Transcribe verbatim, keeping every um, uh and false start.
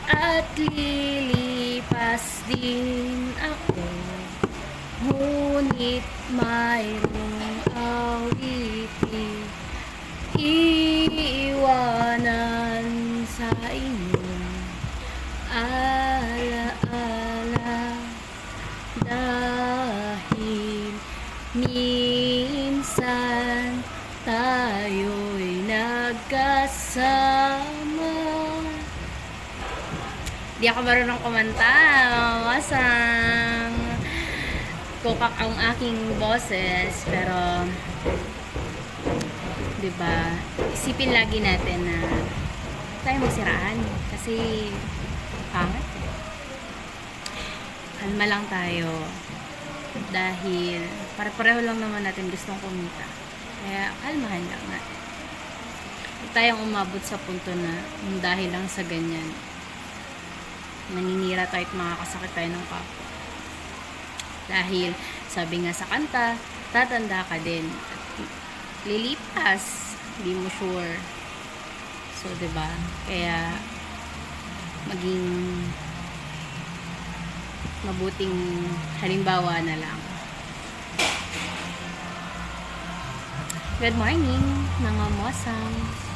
at lilipas din ako, ngunit mayroong awitin iiwanan sa inyo, alaala, dahil minsan tayo'y nagkasama. Di ako marunong kumanta, masang kukak ang aking boses, pero diba, isipin lagi natin na tayo magsiraan kasi pangat. Kalma lang tayo dahil pare-pareho lang naman natin gustong kumita, kaya kalmahan lang natin. Huwag tayong umabot sa punto na dahil lang sa ganyan naninira tayo at makakasakit tayo ng kapwa. Dahil sabi nga sa kanta, tatanda ka din at lilipas, hindi mo sure. So, diba? Kaya maging mabuting halimbawa na lang. Good morning, mga mosang.